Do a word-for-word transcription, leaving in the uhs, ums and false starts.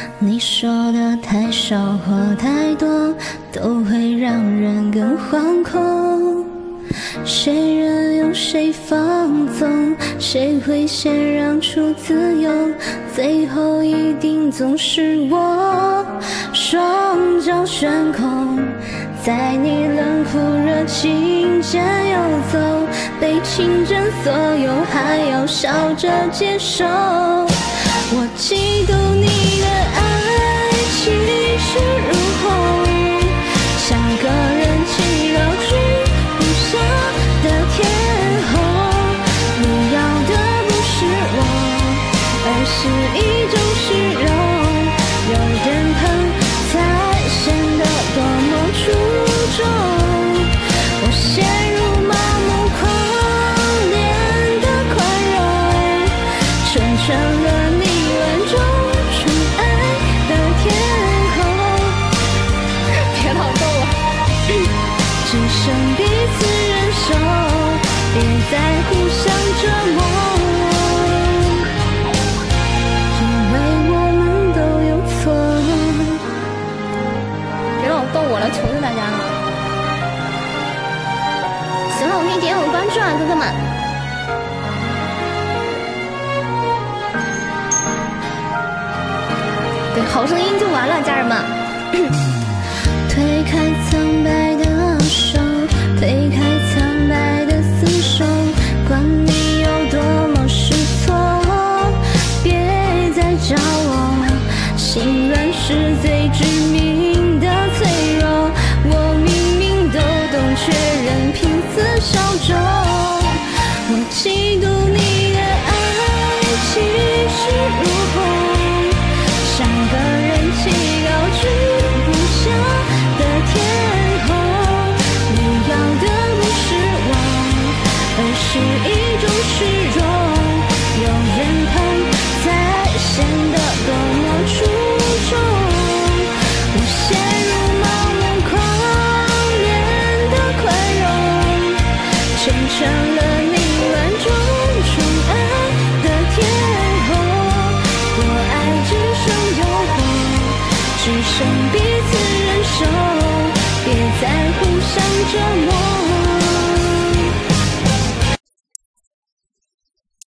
你说的太少或太多，都会让人更惶恐。谁任由谁放纵，谁会先让出自由，最后一定总是我。双脚悬空，在你冷酷热情间游走，被倾尽所有，还要笑着接受。我嫉妒你的爱气势如虹，像个人气高居不下的天后。你要的不是我，而是一种虚荣，有人疼才显得多么出众。我陷入麻木狂恋的宽容，成全了你万种宠爱的天后。别老逗我，只剩彼此忍受，别再互相折磨，因为我们都有错。别老逗我了，求求大家了。喜欢我可以点我关注啊，哥哥们。对，好声音就完了，家人们。推开苍白的手，推开苍白的厮守，管你有多么失措，别再找我。心软是最致命的脆弱，我明明都懂，却仍拼死效忠。我嫉妒你的爱气势如虹，像个人气高居不下的天后。你要的不是我，而是一种虚荣，有人疼才显得多么出众。我陷入盲目狂恋的宽容，成全了你万种宠爱的天后。我爱只剩诱惑，只剩彼此忍受，别再互相折磨。